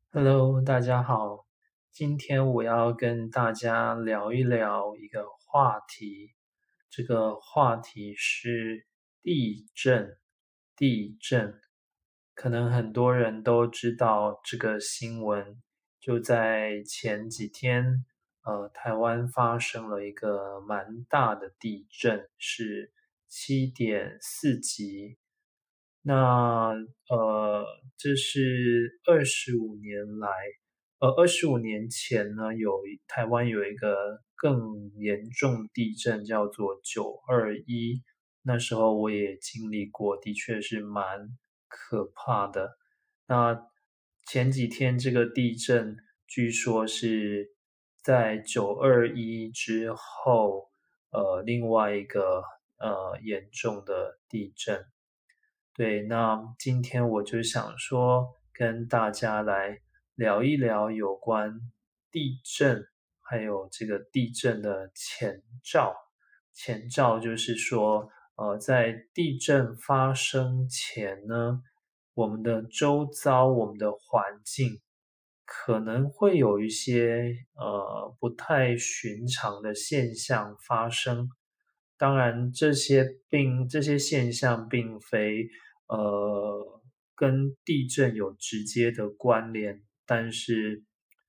Hello，大家好。今天我要跟大家聊一聊一个话题，这个话题是地震。地震，可能很多人都知道这个新闻，就在前几天，台湾发生了一个蛮大的地震，是7.4级。那这是25年前呢，台湾有一个更严重的地震，叫做921。那时候我也经历过，的确是蛮可怕的。那前几天这个地震，据说是在921之后，另外一个严重的地震。对，那今天我就想说，跟大家来聊一聊有关地震，还有这个地震的前兆。前兆就是说，在地震发生前呢，我们的周遭、我们的环境可能会有一些不太寻常的现象发生。当然，这些现象并非跟地震有直接的关联，但是，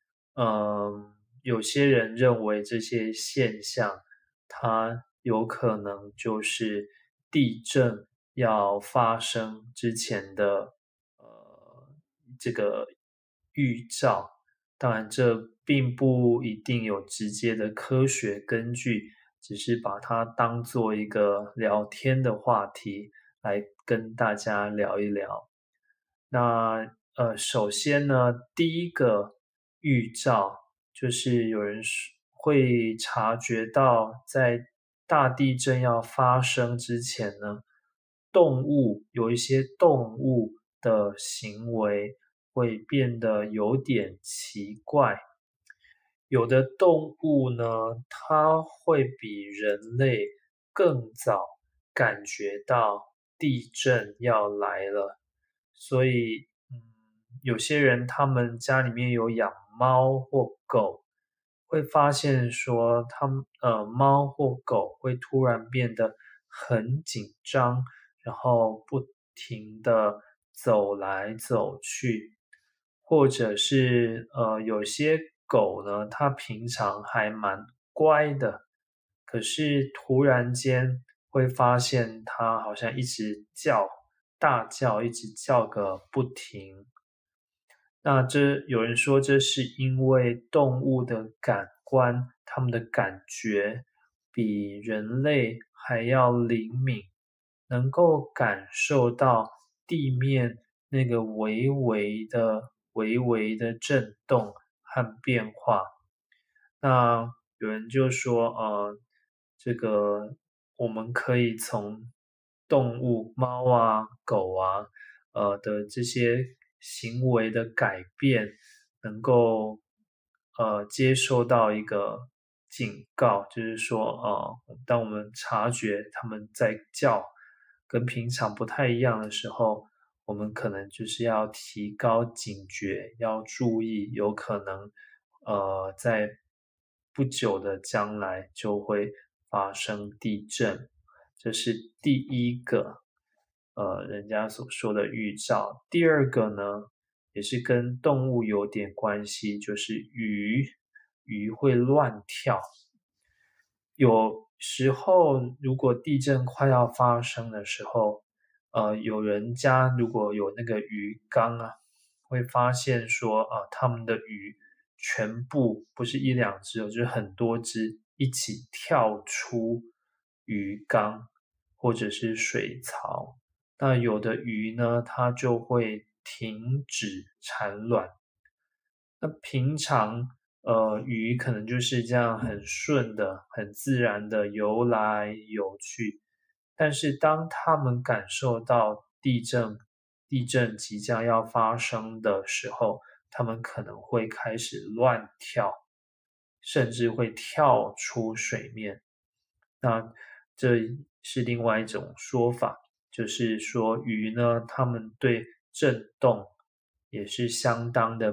有些人认为这些现象它有可能就是地震要发生之前的这个预兆。当然，这并不一定有直接的科学根据，只是把它当做一个聊天的话题来跟大家聊一聊。那首先呢，第一个预兆就是有人会察觉到，在大地震要发生之前呢，有一些动物的行为会变得有点奇怪。有的动物呢，它会比人类更早感觉到地震要来了，所以，有些人他们家里面有养猫或狗，会发现说，猫或狗会突然变得很紧张，然后不停的走来走去，或者是有些狗呢，它平常还蛮乖的，可是突然间会发现它好像一直大叫，一直叫个不停。那有人说这是因为动物的感官，它们的感觉比人类还要灵敏，能够感受到地面那个微微的震动和变化。那有人就说，这个我们可以从动物，猫啊、狗啊，的这些行为的改变，能够接收到一个警告，就是说，当我们察觉它们在叫，跟平常不太一样的时候，我们可能就是要提高警觉，要注意，有可能在不久的将来就会发生地震。这是第一个，人家所说的预兆。第二个呢，也是跟动物有点关系，就是鱼会乱跳。有时候，如果地震快要发生的时候，有人家如果有那个鱼缸啊，会发现说，他们的鱼全部不是一两只哦，就是很多只一起跳出鱼缸或者是水槽。那有的鱼呢，它就会停止产卵。那平常，鱼可能就是这样很顺的、很自然的游来游去，但是当它们感受到地震即将要发生的时候，它们可能会开始乱跳，甚至会跳出水面。那这是另外一种说法，就是说鱼呢，它们对震动也是相当的敏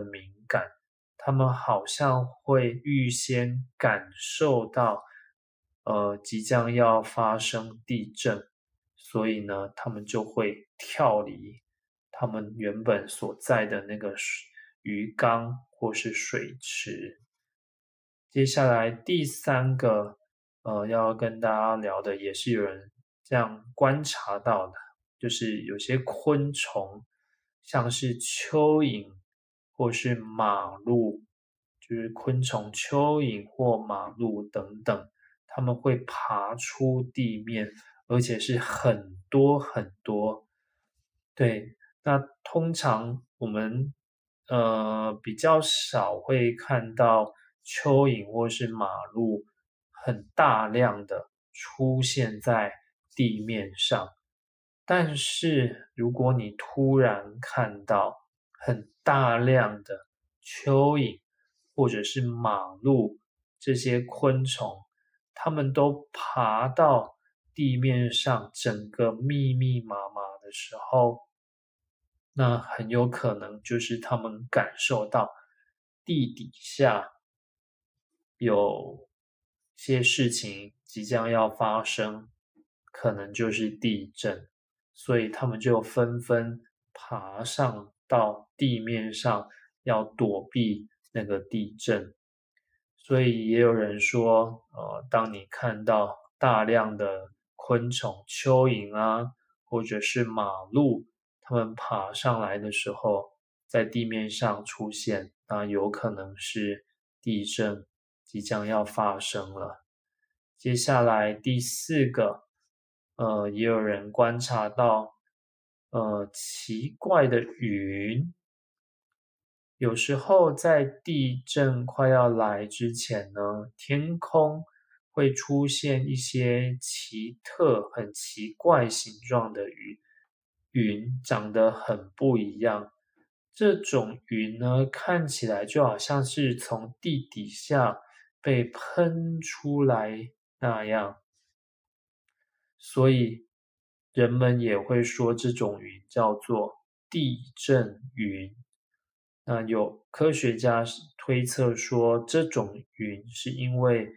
感，他们好像会预先感受到，即将要发生地震，所以呢，他们就会跳离他们原本所在的那个鱼缸或是水池。接下来第三个，要跟大家聊的，也是有人这样观察到的，就是有些昆虫，像是蚯蚓或是马鹿，就是昆虫蚯蚓或马鹿等等，它们会爬出地面，而且是很多很多。对，那通常我们比较少会看到蚯蚓或是马鹿很大量的出现在地面上，但是如果你突然看到很大量的蚯蚓或者是马鹿这些昆虫，它们都爬到地面上，整个密密麻麻的时候，那很有可能就是他们感受到地底下有些事情即将要发生，可能就是地震，所以他们就纷纷爬上到地面上，要躲避那个地震。所以也有人说，当你看到大量的昆虫、蚯蚓啊，或者是马鹿，它们爬上来的时候，在地面上出现，那有可能是地震即将要发生了。接下来第四个，也有人观察到，奇怪的云。有时候在地震快要来之前呢，天空会出现一些很奇怪形状的云长得很不一样。这种云呢，看起来就好像是从地底下被喷出来那样，所以人们也会说这种云叫做地震云。那有科学家推测说，这种云是因为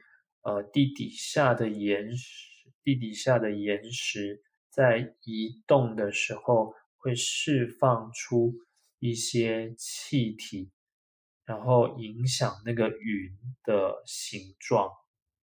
地底下的岩石在移动的时候会释放出一些气体，然后影响那个云的形状，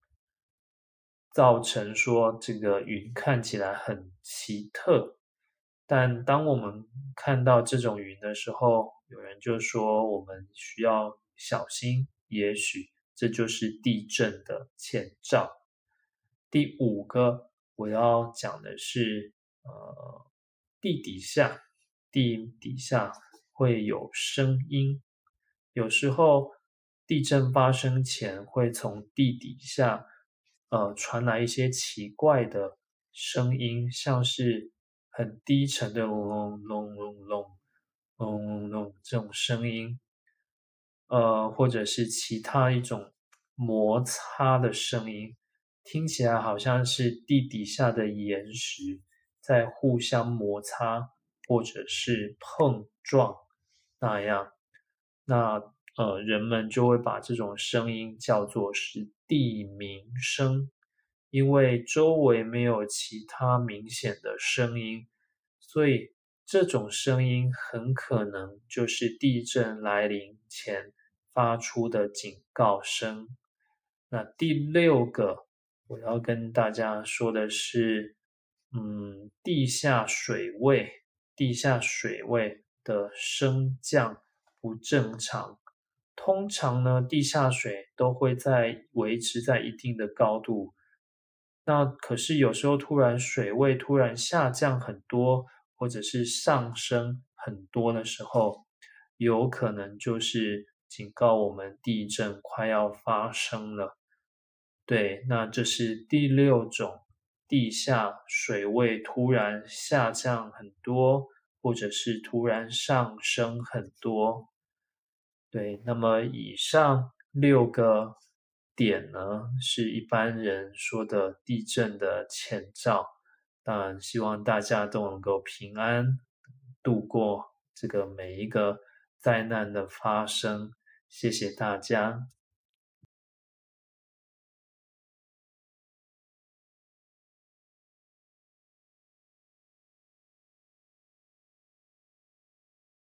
造成说这个云看起来很奇特。但当我们看到这种云的时候，有人就说我们需要小心，也许这就是地震的前兆。第五个我要讲的是，地底下，地底下会有声音，有时候地震发生前会从地底下，传来一些奇怪的声音，像是很低沉的隆隆隆隆隆隆这种声音，或者是其他一种摩擦的声音，听起来好像是地底下的岩石在互相摩擦或者是碰撞那样。那人们就会把这种声音叫做是地鸣声，因为周围没有其他明显的声音，所以这种声音很可能就是地震来临前发出的警告声。那第六个我要跟大家说的是，地下水位的升降不正常。通常呢，地下水都会维持在一定的高度，那可是有时候水位突然下降很多，或者是上升很多的时候，有可能就是警告我们地震快要发生了。对，那这是第六种地下水位突然下降很多，或者是突然上升很多。对，那么以上6个点呢，是一般人说的地震的前兆。当然，希望大家都能够平安度过这个每一个灾难的发生。谢谢大家。